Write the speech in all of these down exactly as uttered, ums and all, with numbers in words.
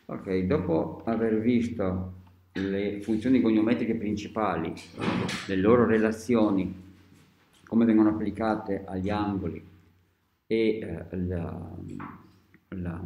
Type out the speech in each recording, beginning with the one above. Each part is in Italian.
Ok, dopo aver visto le funzioni goniometriche principali, le loro relazioni, come vengono applicate agli angoli e eh, la, la,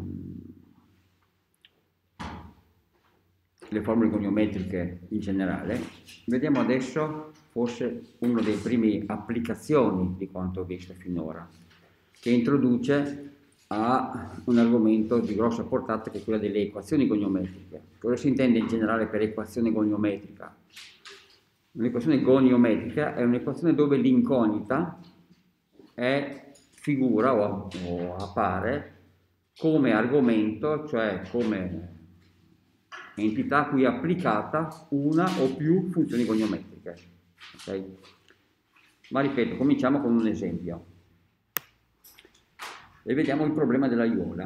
le formule goniometriche in generale, vediamo adesso forse una delle prime applicazioni di quanto ho visto finora, che introduce a un argomento di grossa portata che è quella delle equazioni goniometriche. Cosa si intende in generale per equazione goniometrica? Un'equazione goniometrica è un'equazione dove l'incognita è figura o, o appare come argomento, cioè come entità a cui è applicata una o più funzioni goniometriche. Okay? Ma ripeto, cominciamo con un esempio e vediamo il problema dell'aiuola.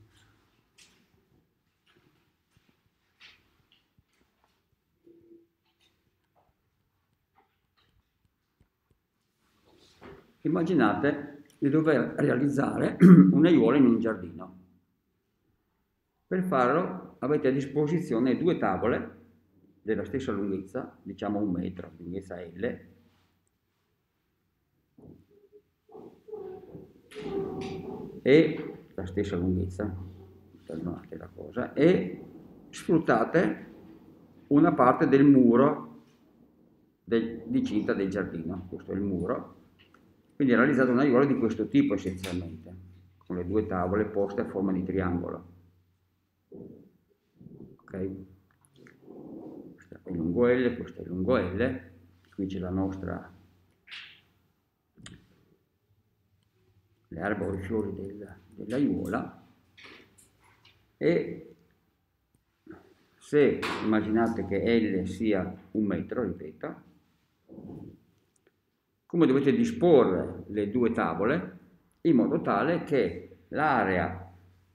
Immaginate di dover realizzare un'aiuola in un giardino. Per farlo avete a disposizione due tavole della stessa lunghezza, diciamo un metro, lunghezza L, e la stessa lunghezza, anche la cosa, e sfruttate una parte del muro del, di cinta del giardino. Questo è il muro. Quindi realizzate una aiuola di questo tipo essenzialmente, con le due tavole poste a forma di triangolo. Ok? Questo è lungo L, questo è lungo L, qui c'è la nostra, le erbe o i fiori del, dell'aiuola, e se immaginate che L sia un metro, ripeto, come dovete disporre le due tavole in modo tale che l'area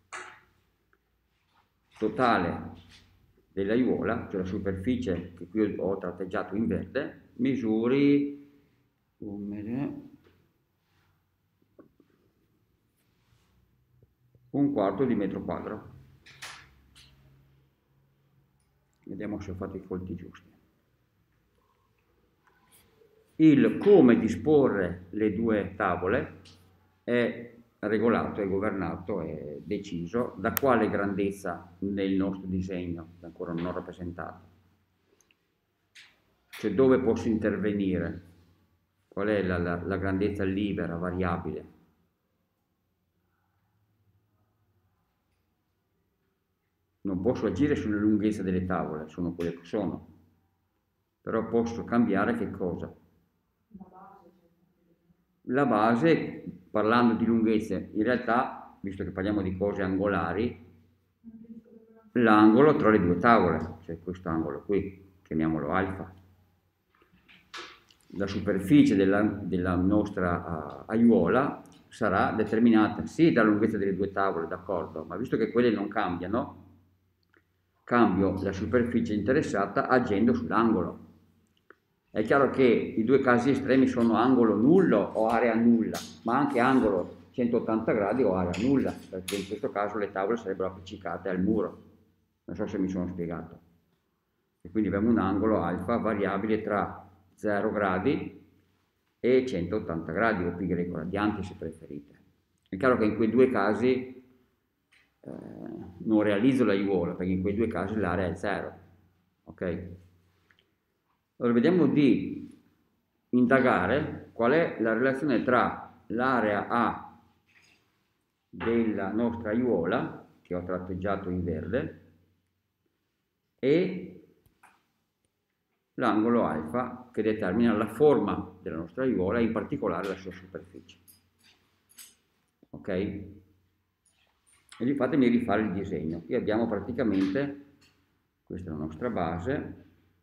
totale dell'aiuola, cioè la superficie che qui ho tratteggiato in verde, misuri un quarto di metro quadro. Vediamo se ho fatto i conti giusti. Il come disporre le due tavole è regolato, è governato, è deciso da quale grandezza nel nostro disegno, che ancora non ho rappresentato. Cioè dove posso intervenire, qual è la, la, la grandezza libera, variabile. Non posso agire sulle lunghezze delle tavole, sono quelle che sono, però posso cambiare che cosa? La base, parlando di lunghezze, in realtà, visto che parliamo di cose angolari, l'angolo tra le due tavole, cioè questo angolo qui, chiamiamolo alfa. La superficie della, della nostra uh, aiuola sarà determinata sì dalla lunghezza delle due tavole, d'accordo, ma visto che quelle non cambiano, cambio la superficie interessata agendo sull'angolo. È chiaro che i due casi estremi sono angolo nullo o area nulla, ma anche angolo centottanta gradi o area nulla, perché in questo caso le tavole sarebbero appiccicate al muro. Non so se mi sono spiegato. E quindi abbiamo un angolo alfa variabile tra zero gradi e centottanta gradi, o pi greco radianti se preferite. È chiaro che in quei due casi eh, non realizzo l'aiuola, perché in quei due casi l'area è zero. Ok? Allora vediamo di indagare qual è la relazione tra l'area A della nostra aiuola, che ho tratteggiato in verde, e l'angolo alfa che determina la forma della nostra aiuola e in particolare la sua superficie. Ok? E fatemi rifare il disegno. Qui abbiamo praticamente, questa è la nostra base,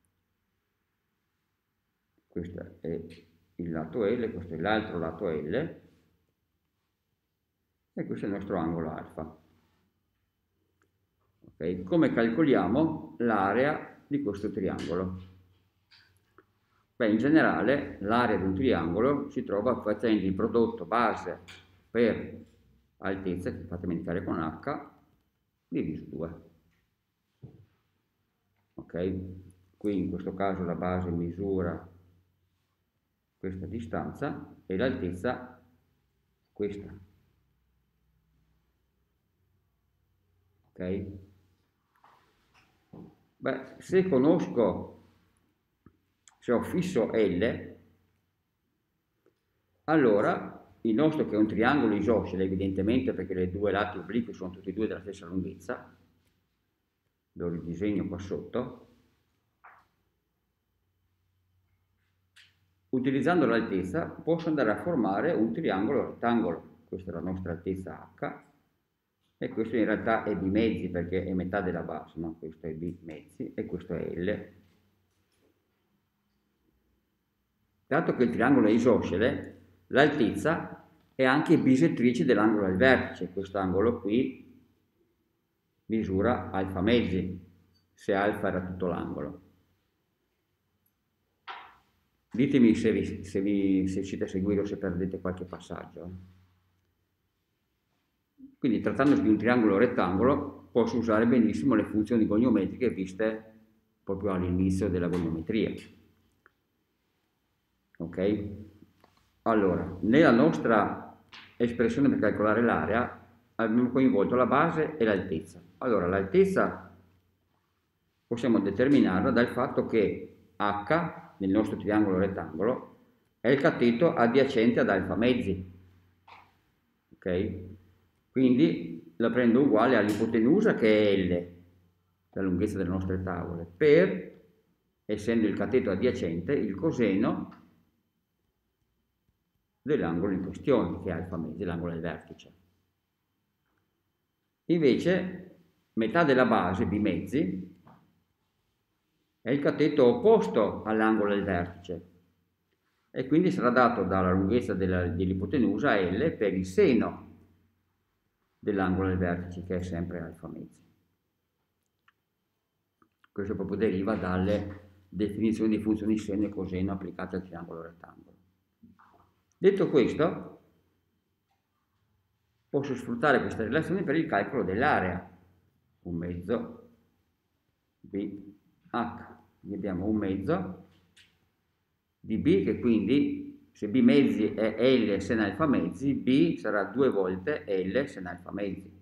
questo è il lato L, questo è l'altro lato L, e questo è il nostro angolo alfa. Okay. Come calcoliamo l'area di questo triangolo? Beh, in generale l'area di un triangolo si trova facendo il prodotto base per altezza, che fate indicare con H, diviso due. ok? Qui in questo caso la base misura questa distanza e l'altezza questa, ok? Beh, se conosco, se ho fisso L, allora il nostro, che è un triangolo isoscele, evidentemente perché le due lati obliqui sono tutti e due della stessa lunghezza, lo ridisegno qua sotto, utilizzando l'altezza posso andare a formare un triangolo rettangolo. Questa è la nostra altezza H e questo in realtà è B mezzi perché è metà della base, no? Questo è B mezzi e questo è L. Dato che il triangolo è isoscele, l'altezza è anche bisettrice dell'angolo al vertice. Questo angolo qui misura alfa mezzi, se alfa era tutto l'angolo. Ditemi se, vi, se, vi, se riuscite a seguire o se perdete qualche passaggio. Quindi trattandosi di un triangolo rettangolo posso usare benissimo le funzioni goniometriche viste proprio all'inizio della goniometria. Ok? Allora, nella nostra espressione per calcolare l'area abbiamo coinvolto la base e l'altezza. Allora, l'altezza possiamo determinarla dal fatto che H nel nostro triangolo rettangolo è il cateto adiacente ad alfa mezzi, ok? Quindi la prendo uguale all'ipotenusa che è L, la lunghezza delle nostre tavole, per, essendo il cateto adiacente, il coseno dell'angolo in questione, che è alfa mezzi, l'angolo al vertice. Invece, metà della base, B mezzi, è il cateto opposto all'angolo del vertice e quindi sarà dato dalla lunghezza dell'ipotenusa L per il seno dell'angolo del vertice, che è sempre alfa mezzi. Questo proprio deriva dalle definizioni di funzioni seno e coseno applicate al triangolo rettangolo. Detto questo, posso sfruttare queste relazioni per il calcolo dell'area. Un mezzo B H. Quindi abbiamo un mezzo di B che quindi, se B mezzi è L sen alfa mezzi, B sarà due volte L sen alfa mezzi.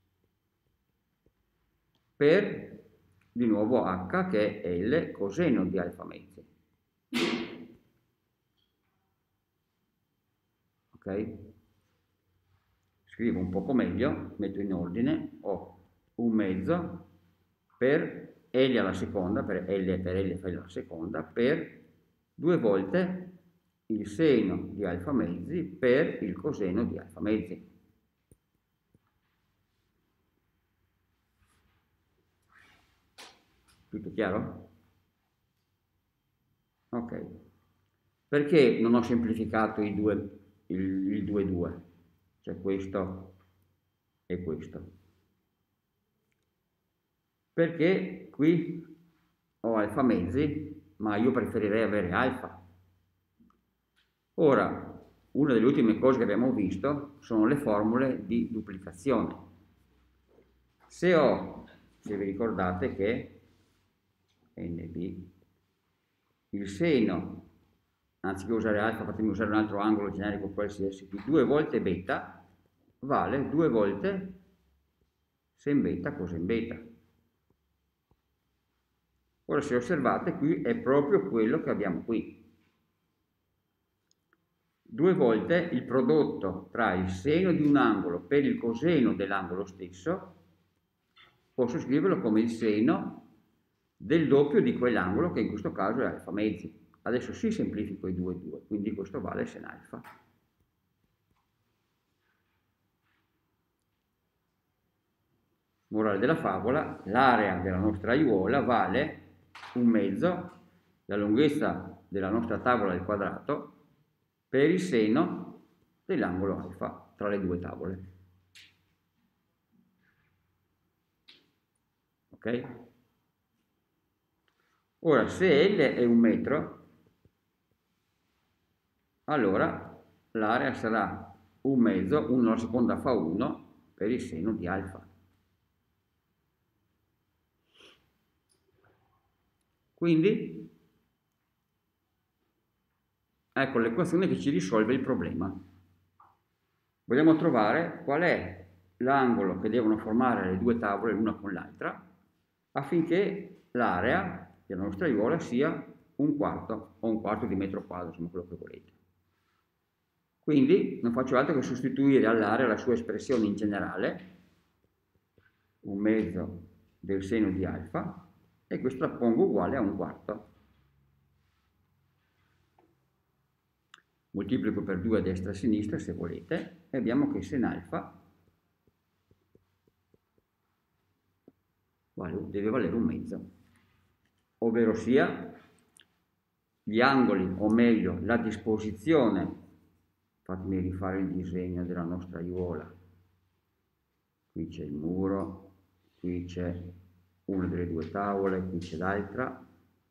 Per, di nuovo, H che è L coseno di alfa mezzi. Ok? Scrivo un poco meglio, metto in ordine, ho un mezzo per L alla seconda, per L per L fai la seconda, per due volte il seno di alfa mezzi per il coseno di alfa mezzi. Tutto chiaro? Ok. Perché non ho semplificato i due, il, il due due? Cioè questo e questo. Perché qui ho alfa mezzi, ma io preferirei avere alfa. Ora, una delle ultime cose che abbiamo visto sono le formule di duplicazione. Se ho, se vi ricordate che N B, il seno, anziché usare alfa, fatemi usare un altro angolo generico qualsiasi, di due volte beta, vale due volte sen beta coseno beta. Ora, se osservate, qui è proprio quello che abbiamo qui. Due volte il prodotto tra il seno di un angolo per il coseno dell'angolo stesso, posso scriverlo come il seno del doppio di quell'angolo, che in questo caso è alfa mezzi. Adesso si semplifico i due due, quindi questo vale sen alfa. Morale della favola, l'area della nostra aiuola vale un mezzo, la lunghezza della nostra tavola al quadrato, per il seno dell'angolo alfa tra le due tavole. Ok? Ora, se L è un metro, allora l'area sarà un mezzo, uno alla seconda fa uno, per il seno di alfa. Quindi ecco l'equazione che ci risolve il problema. Vogliamo trovare qual è l'angolo che devono formare le due tavole l'una con l'altra affinché l'area della nostra aiuola sia un quarto o un quarto di metro quadro, insomma quello che volete. Quindi non faccio altro che sostituire all'area la sua espressione in generale, un mezzo del seno di alfa, e questo la pongo uguale a un quarto. Moltiplico per due a destra e a sinistra se volete, e abbiamo che sen alfa deve valere un mezzo, ovvero sia gli angoli, o meglio la disposizione, fatemi rifare il disegno della nostra aiuola, qui c'è il muro, qui c'è una delle due tavole, qui c'è l'altra,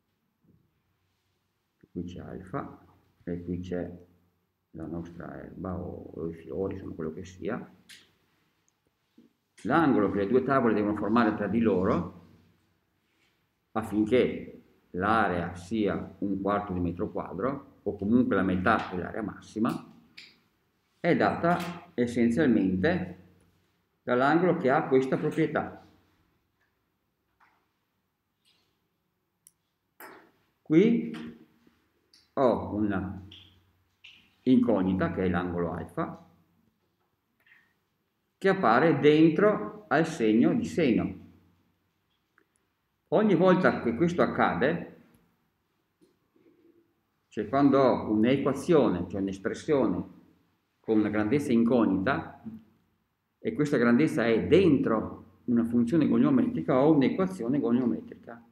qui c'è alfa e qui c'è la nostra erba o, o i fiori, insomma quello che sia. L'angolo che le due tavole devono formare tra di loro affinché l'area sia un quarto di metro quadro o comunque la metà dell'area massima è data essenzialmente dall'angolo che ha questa proprietà. Qui ho una incognita che è l'angolo alfa che appare dentro al segno di seno. Ogni volta che questo accade, cioè quando ho un'equazione, cioè un'espressione con una grandezza incognita e questa grandezza è dentro una funzione goniometrica, ho un'equazione goniometrica.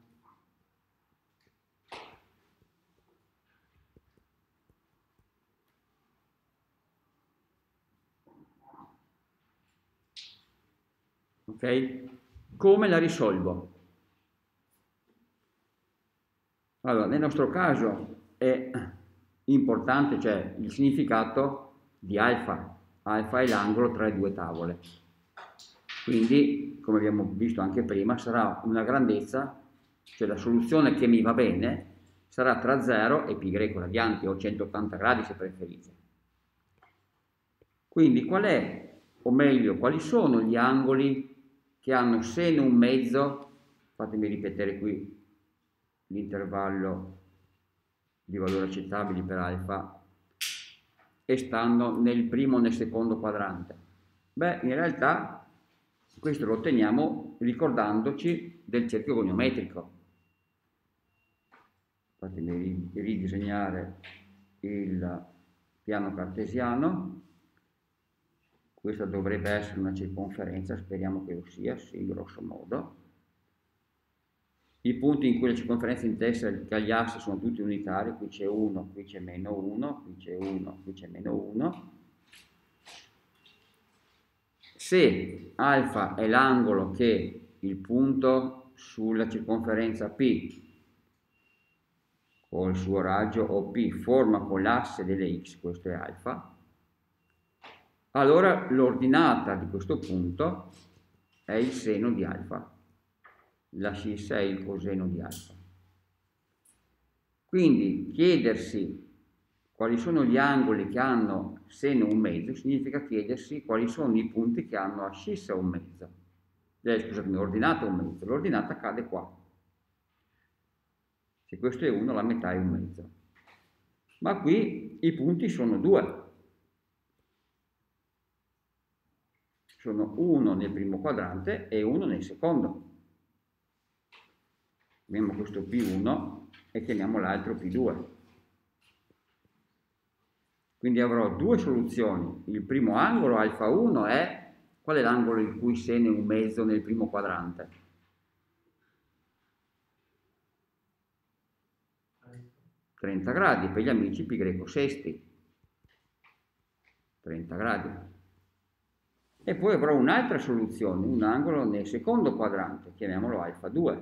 Ok? Come la risolvo? Allora, nel nostro caso è importante, cioè il significato di alfa. Alfa è l'angolo tra le due tavole. Quindi, come abbiamo visto anche prima, sarà una grandezza, cioè la soluzione che mi va bene, sarà tra zero e pi greco radianti o centottanta gradi se preferite. Quindi qual è, o meglio, quali sono gli angoli che hanno seno un mezzo, fatemi ripetere qui l'intervallo di valori accettabili per alfa, e stanno nel primo o nel secondo quadrante? Beh, in realtà questo lo otteniamo ricordandoci del cerchio goniometrico. Fatemi ridisegnare il piano cartesiano. Questa dovrebbe essere una circonferenza, speriamo che lo sia, sì, grosso modo. I punti in cui la circonferenza interseca gli assi sono tutti unitari, qui c'è uno, qui c'è meno uno, qui c'è uno, qui c'è meno uno. Se alfa è l'angolo che il punto sulla circonferenza P o il suo raggio O P forma con l'asse delle x, questo è alfa, allora l'ordinata di questo punto è il seno di alfa, la scis è il coseno di alfa. Quindi chiedersi quali sono gli angoli che hanno seno un mezzo significa chiedersi quali sono i punti che hanno ascissa un mezzo. Eh, scusatemi, ordinata un mezzo. L'ordinata cade qua. Se questo è uno, la metà è un mezzo. Ma qui i punti sono due. Sono uno nel primo quadrante e uno nel secondo. Abbiamo questo P uno e chiamiamo l'altro P due. Quindi avrò due soluzioni. Il primo angolo, alfa uno, è qual è l'angolo il cui seno è un mezzo nel primo quadrante? trenta gradi, per gli amici pi greco sesti. trenta gradi. E poi avrò un'altra soluzione, un angolo nel secondo quadrante, chiamiamolo alfa due.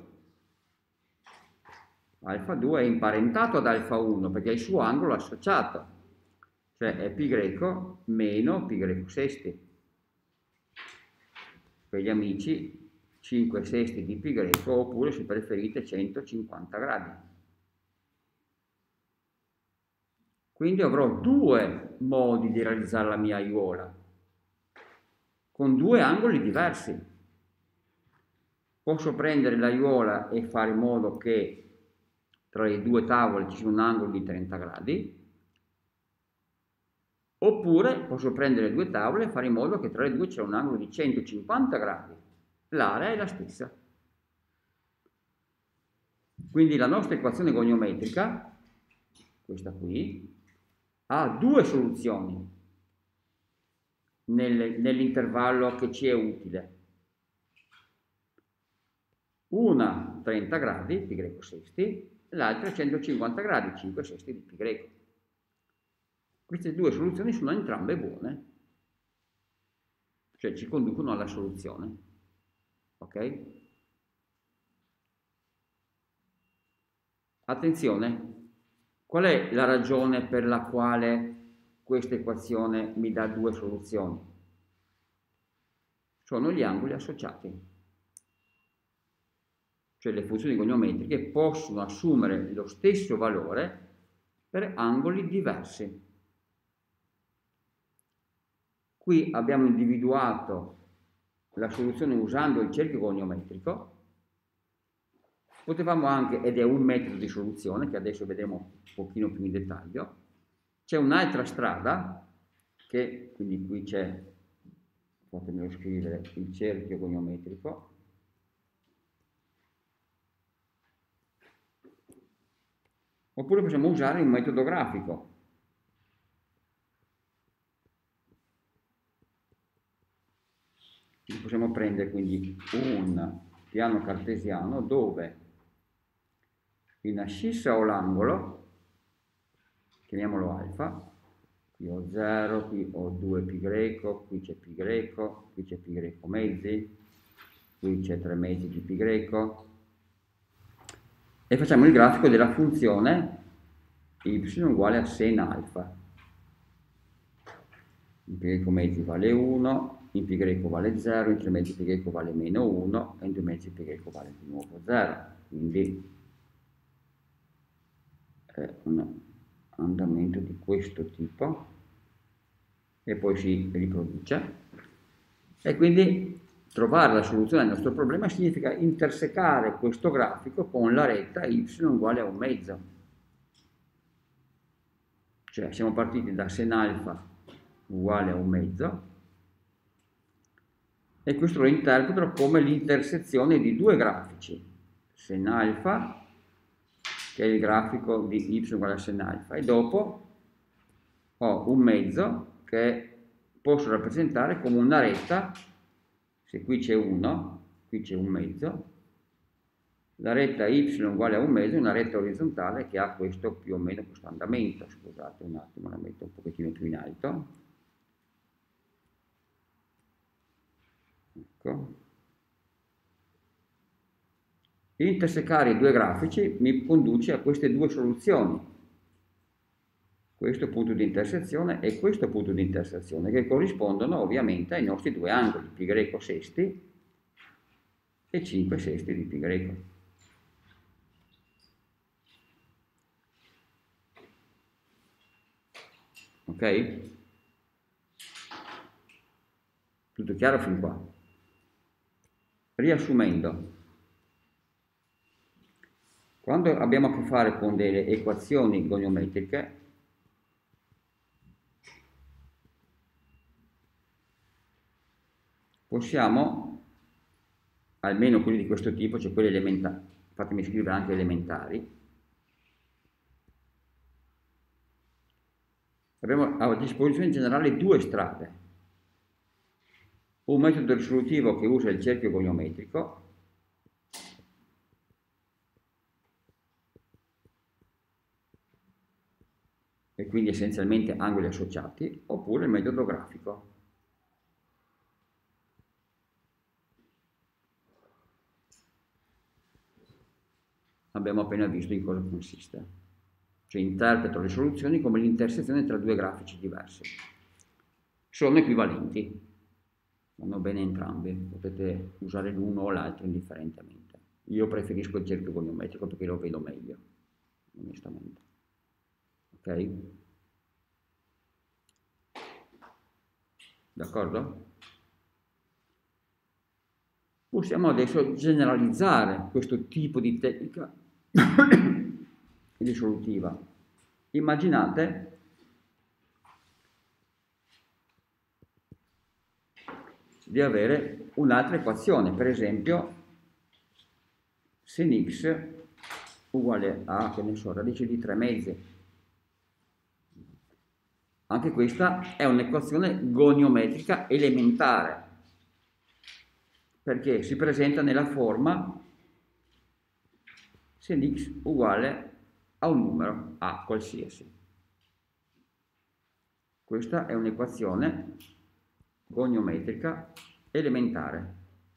Alfa due è imparentato ad alfa uno perché è il suo angolo associato. Cioè è pi greco meno pi greco sesti. Per gli amici cinque sesti di pi greco, oppure se preferite centocinquanta gradi. Quindi avrò due modi di realizzare la mia aiuola, con due angoli diversi. Posso prendere l'aiuola e fare in modo che tra le due tavole ci sia un angolo di trenta gradi, oppure posso prendere due tavole e fare in modo che tra le due c'è un angolo di centocinquanta gradi. L'area è la stessa. Quindi la nostra equazione goniometrica, questa qui, ha due soluzioni nel, nell'intervallo che ci è utile. Una trenta gradi, pi greco sesti, l'altra centocinquanta gradi, cinque sesti di pi greco. Queste due soluzioni sono entrambe buone, cioè ci conducono alla soluzione. Ok? Attenzione, qual è la ragione per la quale questa equazione mi dà due soluzioni? Sono gli angoli associati. Cioè le funzioni goniometriche possono assumere lo stesso valore per angoli diversi. Qui abbiamo individuato la soluzione usando il cerchio goniometrico. Potevamo anche, ed è un metodo di soluzione che adesso vedremo un pochino più in dettaglio, c'è un'altra strada che, quindi qui c'è, fatemelo scrivere, il cerchio goniometrico, oppure possiamo usare un metodo grafico. Possiamo prendere quindi un piano cartesiano dove in ascissa ho l'angolo, chiamiamolo alfa, qui ho zero, qui ho due pi greco, qui c'è pi greco, qui c'è pi greco mezzi, qui c'è tre mezzi di pi greco, e facciamo il grafico della funzione y uguale a sen alfa. In pi greco mezzi vale uno, in pi greco vale zero, in tre mezzi pi greco vale meno uno, e in due mezzi pi greco vale di nuovo zero. Quindi è un andamento di questo tipo, e poi si riproduce. E quindi trovare la soluzione al nostro problema significa intersecare questo grafico con la retta y uguale a un mezzo. Cioè siamo partiti da sen alfa uguale a un mezzo, e questo lo interpreto come l'intersezione di due grafici, sen alfa, che è il grafico di y uguale a sen alfa, e dopo ho un mezzo che posso rappresentare come una retta. Se qui c'è uno, qui c'è un mezzo, la retta y uguale a un mezzo è una retta orizzontale che ha questo più o meno questo andamento. Scusate un attimo, la metto un pochettino più in alto. Ecco. Intersecare i due grafici mi conduce a queste due soluzioni, questo punto di intersezione e questo punto di intersezione, che corrispondono ovviamente ai nostri due angoli, pi greco sesti e cinque sesti di pi greco. Ok? Tutto chiaro fin qua? Riassumendo, quando abbiamo a che fare con delle equazioni goniometriche, possiamo, almeno quelli di questo tipo, cioè quelli elementari, fatemi scrivere anche elementari, abbiamo a disposizione in generale due strade. Un metodo risolutivo che usa il cerchio goniometrico, e quindi essenzialmente angoli associati, oppure il metodo grafico. Abbiamo appena visto in cosa consiste. Cioè interpreto le soluzioni come l'intersezione tra due grafici diversi. Sono equivalenti. vanno bene entrambi, potete usare l'uno o l'altro indifferentemente. Io preferisco il cerchio goniometrico perché lo vedo meglio, onestamente. Ok? D'accordo? Possiamo adesso generalizzare questo tipo di tecnica risolutiva. Immaginate di avere un'altra equazione, per esempio sin x uguale a, che ne so, radice di tre mezzi. Anche questa è un'equazione goniometrica elementare, perché si presenta nella forma sin x uguale a un numero a qualsiasi. Questa è un'equazione goniometrica elementare.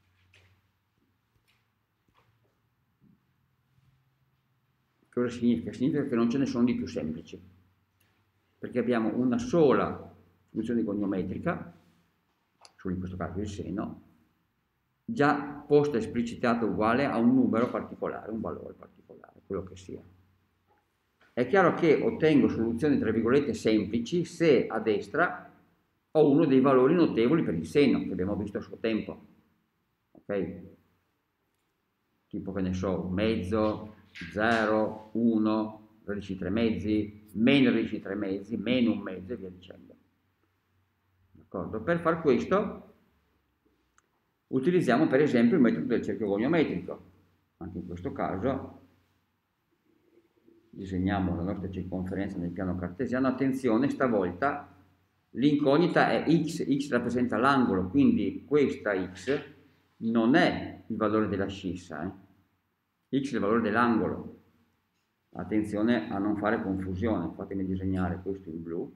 Cosa significa? Significa che non ce ne sono di più semplici, perché abbiamo una sola funzione goniometrica, solo in questo caso il seno, già posta esplicitata uguale a un numero particolare, un valore particolare, quello che sia. È chiaro che ottengo soluzioni tra virgolette semplici se a destra ho uno dei valori notevoli per il seno, che abbiamo visto a suo tempo. Ok? Tipo, che ne so, mezzo, zero, uno, radici tre mezzi, meno radici tre mezzi, meno un mezzo e via dicendo. D'accordo? Per far questo utilizziamo per esempio il metodo del cerchio goniometrico. Anche in questo caso disegniamo la nostra circonferenza nel piano cartesiano. Attenzione, stavolta l'incognita è x, x rappresenta l'angolo, quindi questa x non è il valore della scissa, eh? X è il valore dell'angolo. Attenzione a non fare confusione, fatemi disegnare questo in blu,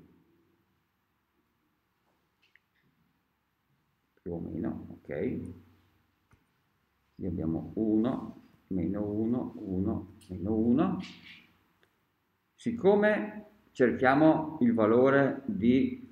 più o meno, ok? Qui abbiamo uno, meno uno, uno, meno uno. Siccome cerchiamo il valore di,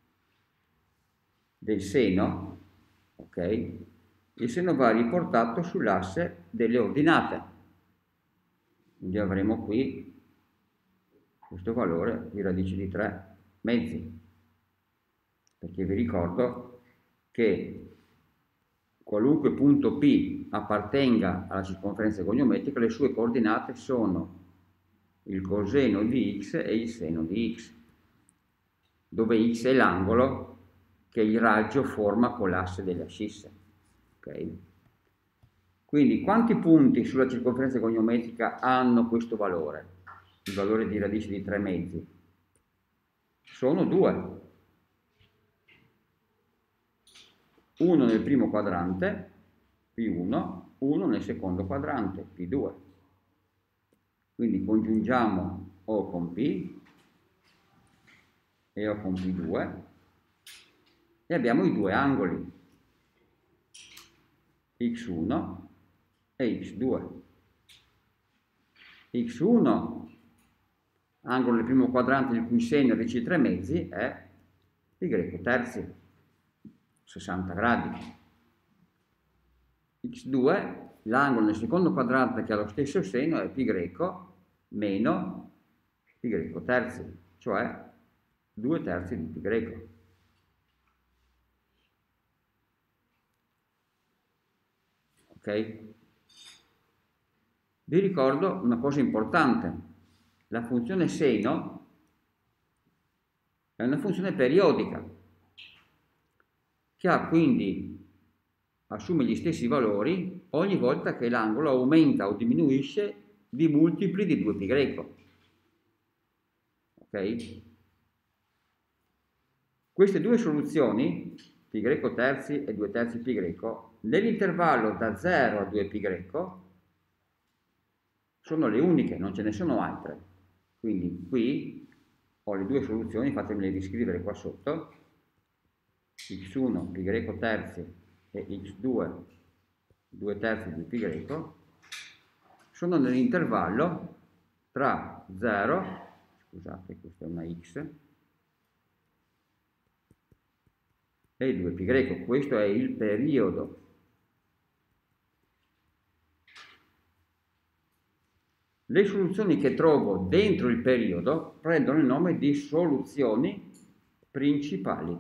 del seno, ok? Il seno va riportato sull'asse delle ordinate. Quindi avremo qui questo valore di radice di tre mezzi. Perché vi ricordo che qualunque punto P appartenga alla circonferenza goniometrica, le sue coordinate sono il coseno di x e il seno di x, dove x è l'angolo che il raggio forma con l'asse delle ascisse. Okay? Quindi quanti punti sulla circonferenza goniometrica hanno questo valore, il valore di radice di tre mezzi? Sono due. Uno nel primo quadrante, P uno, uno nel secondo quadrante, P due. Quindi congiungiamo O con P e O con P due e abbiamo i due angoli, x uno e x due. x uno, angolo del primo quadrante il cui seno è radice di tre mezzi, è π terzi, sessanta gradi. x due, l'angolo nel secondo quadrante che ha lo stesso seno, è π meno π terzi, cioè due terzi di π. Ok? Vi ricordo una cosa importante: la funzione seno è una funzione periodica che ha quindi assume gli stessi valori ogni volta che l'angolo aumenta o diminuisce di multipli di due π. Ok? Queste due soluzioni, π terzi e due terzi π, nell'intervallo da zero a due π sono le uniche, non ce ne sono altre. Quindi qui ho le due soluzioni, fatemele riscrivere qua sotto, x uno π terzi e x due due terzi di π, sono nell'intervallo tra zero, scusate, questa è una x, e due pi greco, questo è il periodo. Le soluzioni che trovo dentro il periodo prendono il nome di soluzioni principali.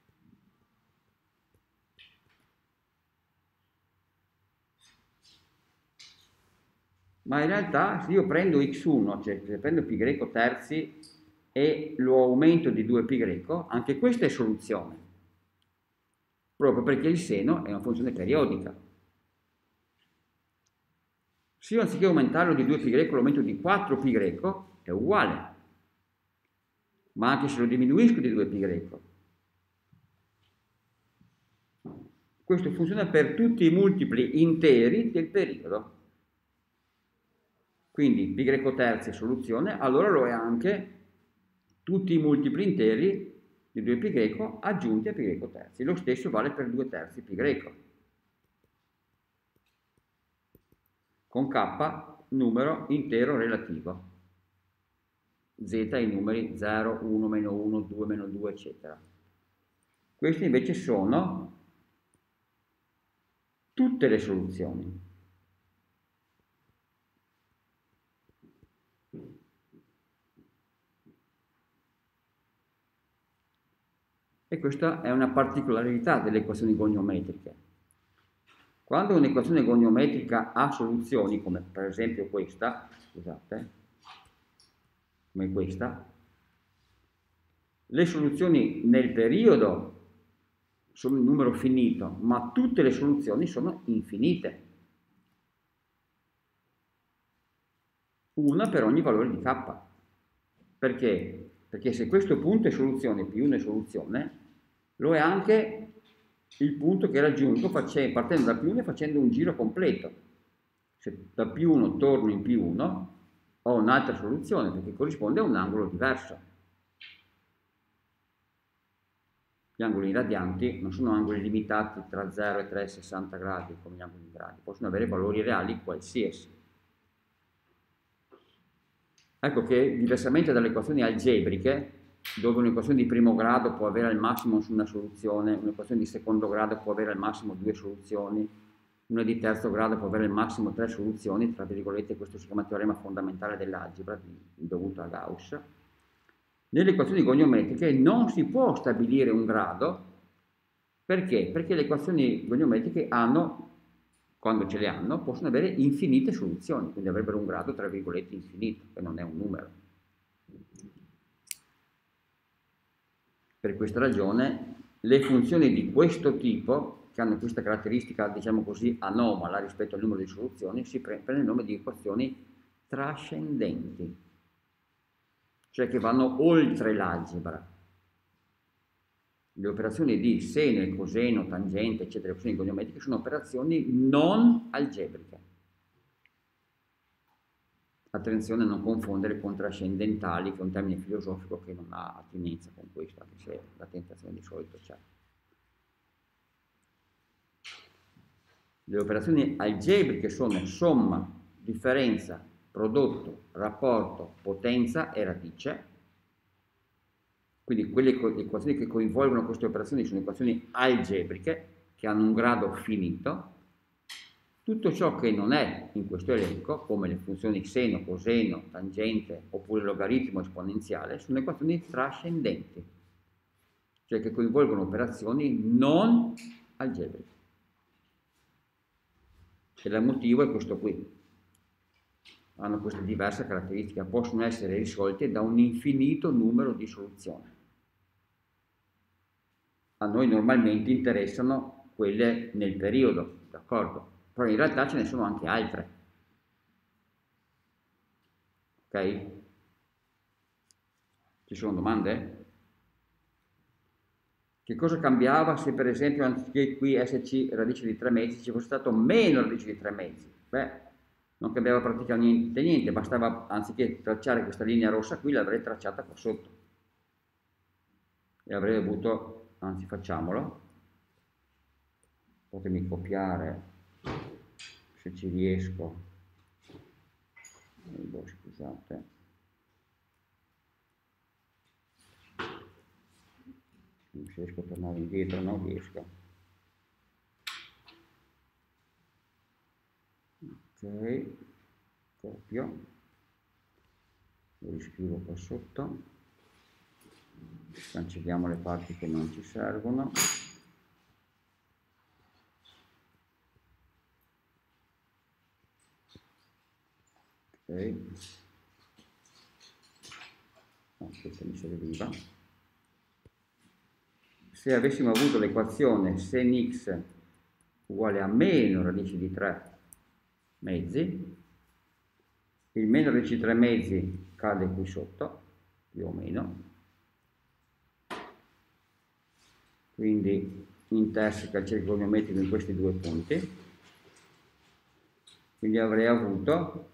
Ma in realtà se io prendo x uno, cioè se prendo pi greco terzi e lo aumento di due pi greco, anche questa è soluzione, proprio perché il seno è una funzione periodica. Se io anziché aumentarlo di due pi greco lo aumento di quattro pi greco, è uguale, ma anche se lo diminuisco di due pi greco. Questo funziona per tutti i multipli interi del periodo. Quindi pi greco terzi è soluzione, allora lo è anche tutti i multipli interi di due pi greco aggiunti a pi greco terzi. Lo stesso vale per due terzi pi greco. Con k numero intero relativo. Z i numeri zero, uno, meno uno, due, meno due, eccetera. Queste invece sono tutte le soluzioni. E questa è una particolarità delle equazioni goniometriche. Quando un'equazione goniometrica ha soluzioni, come per esempio questa, scusate, come questa, le soluzioni nel periodo sono un numero finito, ma tutte le soluzioni sono infinite. Una per ogni valore di k. Perché? Perché se questo punto è soluzione, P uno è soluzione, lo è anche il punto che raggiungo partendo da P uno e facendo un giro completo. Se da P uno torno in P uno, ho un'altra soluzione, perché corrisponde a un angolo diverso. Gli angoli radianti non sono angoli limitati tra zero e trecentosessanta gradi, come gli angoli gradi, possono avere valori reali qualsiasi. Ecco che, diversamente dalle equazioni algebriche, dove un'equazione di primo grado può avere al massimo una soluzione, un'equazione di secondo grado può avere al massimo due soluzioni, una di terzo grado può avere al massimo tre soluzioni, tra virgolette questo si chiama teorema fondamentale dell'algebra, dovuto a Gauss. Nelle equazioni goniometriche non si può stabilire un grado, perché? Perché le equazioni goniometriche hanno, quando ce le hanno, possono avere infinite soluzioni, quindi avrebbero un grado tra virgolette infinito, che non è un numero. Per questa ragione le funzioni di questo tipo, che hanno questa caratteristica, diciamo così, anomala rispetto al numero di soluzioni, si prendono il nome di equazioni trascendenti, cioè che vanno oltre l'algebra. Le operazioni di seno e coseno, tangente, eccetera, le operazioni goniometriche sono operazioni non algebriche. Attenzione a non confondere con trascendentali, che è un termine filosofico che non ha attinenza con questo, anche se la tentazione di solito c'è. Le operazioni algebriche sono somma, differenza, prodotto, rapporto, potenza e radice. Quindi quelle equazioni che coinvolgono queste operazioni sono equazioni algebriche che hanno un grado finito. Tutto ciò che non è in questo elenco, come le funzioni seno, coseno, tangente oppure logaritmo esponenziale, sono equazioni trascendenti, cioè che coinvolgono operazioni non algebriche. E il motivo è questo qui. Hanno queste diverse caratteristiche, possono essere risolte da un infinito numero di soluzioni. A noi normalmente interessano quelle nel periodo, d'accordo? Però in realtà ce ne sono anche altre. Ok? Ci sono domande? Che cosa cambiava se per esempio anziché qui esserci radice di tre mezzi ci fosse stato meno radice di tre mezzi? Beh, non cambiava praticamente niente, bastava anziché tracciare questa linea rossa qui l'avrei tracciata qua sotto. E avrei avuto, anzi facciamolo, fatemi copiare se ci riesco. Oh, scusate. Non riesco a tornare indietro, non riesco. Ok, copio, lo riscrivo qua sotto, cancelliamo le parti che non ci servono. Ok, no, questo mi serviva. Se avessimo avuto l'equazione sen x uguale a meno radice di tre mezzi, il meno radice di tre mezzi cade qui sotto, più o meno, quindi interseca il cerchio goniometrico in questi due punti, quindi avrei avuto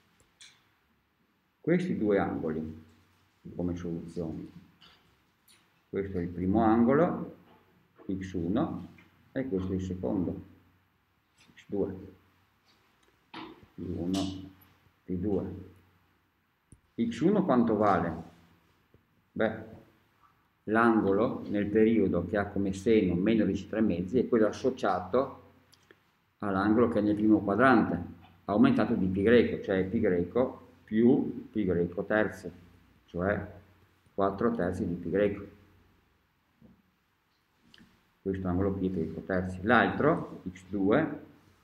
questi due angoli come soluzioni. Questo è il primo angolo, x uno, e questo è il secondo, x due, più uno, più due. x uno quanto vale? Beh, l'angolo nel periodo che ha come seno meno radice tre mezzi è quello associato all'angolo che è nel primo quadrante, aumentato di π greco, cioè π greco più π greco terzi, cioè quattro terzi di π greco. Questo angolo qui è π greco terzi. L'altro, x due,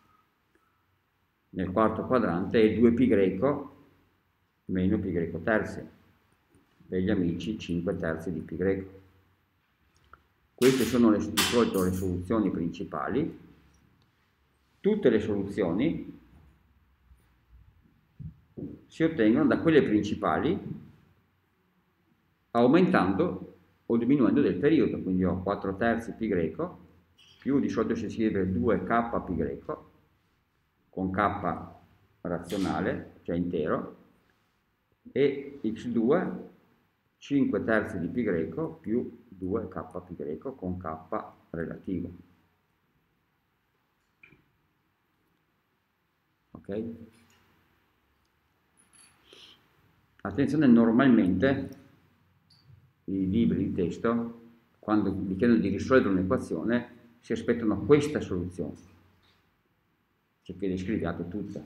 nel quarto quadrante è due π greco meno π greco terzi. Per gli amici cinque terzi di π greco. Queste sono le, di solito le soluzioni principali. Tutte le soluzioni si ottengono da quelle principali aumentando o diminuendo del periodo, quindi ho quattro terzi π greco più, di solito si scrive due k π greco con k razionale, cioè intero, e x due cinque terzi di π greco più due k π greco con k relativo. Ok? Attenzione, normalmente i libri di testo, quando vi chiedono di risolvere un'equazione, si aspettano questa soluzione, cioè che le scriviate tutte.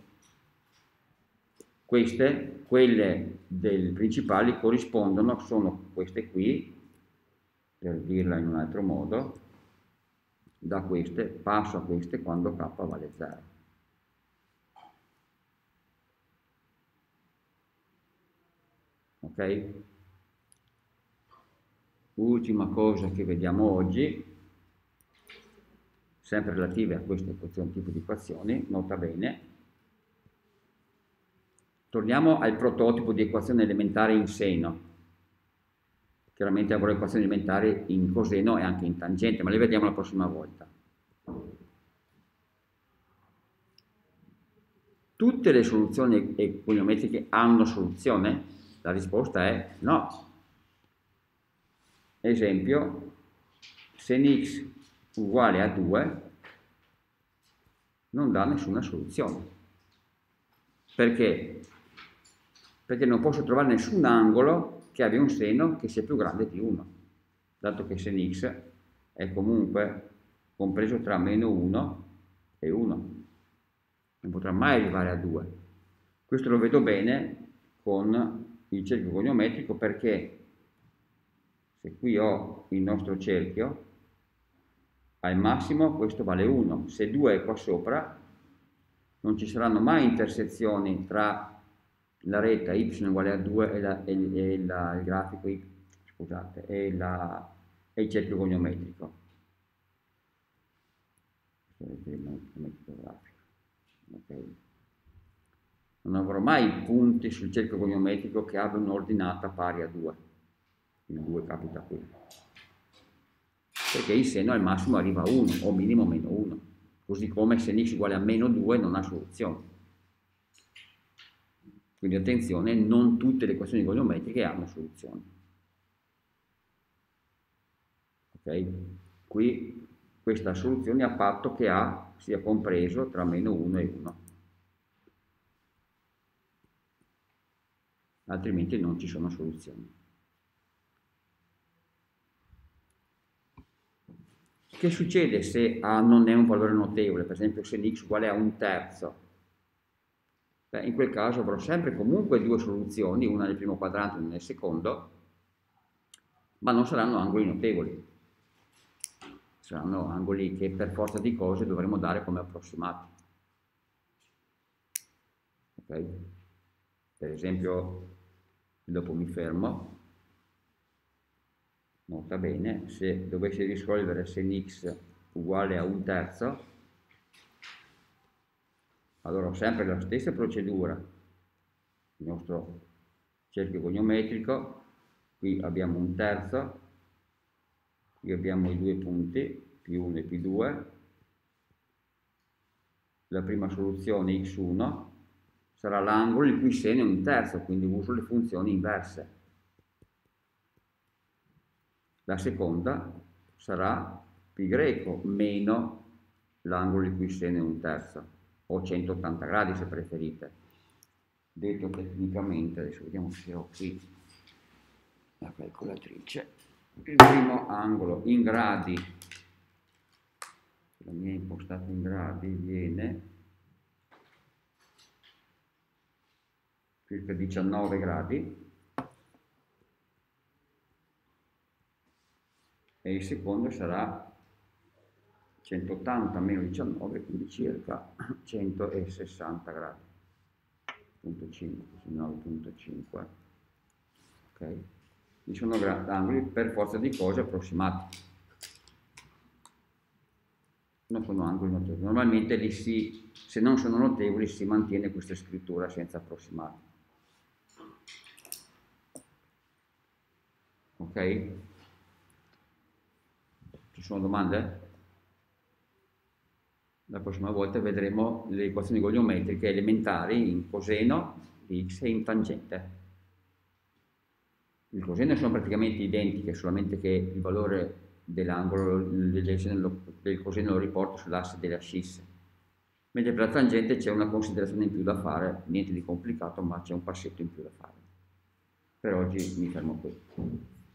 Queste, quelle dei principali, corrispondono, sono queste qui, per dirla in un altro modo, da queste passo a queste quando k vale zero. Ok? Ultima cosa che vediamo oggi, sempre relative a questo tipo di equazioni, nota bene, torniamo al prototipo di equazione elementare in seno. Chiaramente avrò equazioni elementari in coseno e anche in tangente, ma le vediamo la prossima volta. Tutte le soluzioni equiliometriche hanno soluzione? La risposta è no. Esempio, sen x uguale a due non dà nessuna soluzione. Perché? Perché non posso trovare nessun angolo che abbia un seno che sia più grande di uno, dato che sen x è comunque compreso tra meno uno e uno. Non potrà mai arrivare a due. Questo lo vedo bene con il cerchio goniometrico, perché se qui ho il nostro cerchio, al massimo questo vale uno. Se due è qua sopra, non ci saranno mai intersezioni tra la retta y uguale a due e, la, e, e la, il grafico y, scusate, e, la, e il cerchio goniometrico. Okay. Non avrò mai punti sul cerchio goniometrico che abbiano un'ordinata pari a due. Il due capita qui. Perché il seno al massimo arriva a uno, o minimo meno uno. Così come sen x uguale a meno due non ha soluzione. Quindi attenzione, non tutte le equazioni goniometriche hanno soluzione. Ok? Qui questa soluzione a patto che A sia compreso tra meno uno e uno. Altrimenti non ci sono soluzioni. Che succede se A non è un valore notevole? Per esempio se x uguale a un terzo. Beh, in quel caso avrò sempre comunque due soluzioni, una nel primo quadrante e una nel secondo, ma non saranno angoli notevoli. Saranno angoli che per forza di cose dovremo dare come approssimati. Ok? Per esempio, dopo mi fermo. Nota bene, se dovessi risolvere sen x uguale a un terzo, allora ho sempre la stessa procedura, il nostro cerchio goniometrico, qui abbiamo un terzo, qui abbiamo i due punti, più uno e più due, la prima soluzione x uno sarà l'angolo il cui seno è un terzo, quindi uso le funzioni inverse. La seconda sarà pi greco meno l'angolo il cui seno è un terzo, o centottanta gradi se preferite. Detto tecnicamente, adesso vediamo se ho qui la calcolatrice, il primo angolo in gradi, la mia impostata in gradi, viene circa diciannove gradi, e il secondo sarà centottanta meno diciannove, quindi circa centosessanta gradi, punto cinque, nove virgola cinque. Ok? Ci sono angoli per forza di cose approssimati. Non sono angoli notevoli. Normalmente li si, se non sono notevoli si mantiene questa scrittura senza approssimati. Ok? Ci sono domande? La prossima volta vedremo le equazioni goniometriche elementari in coseno di x e in tangente. Il coseno sono praticamente identiche, solamente che il valore dell'angolo del coseno lo riporto sull'asse delle ascisse. Mentre per la tangente c'è una considerazione in più da fare, niente di complicato, ma c'è un passetto in più da fare. Per oggi mi fermo qui.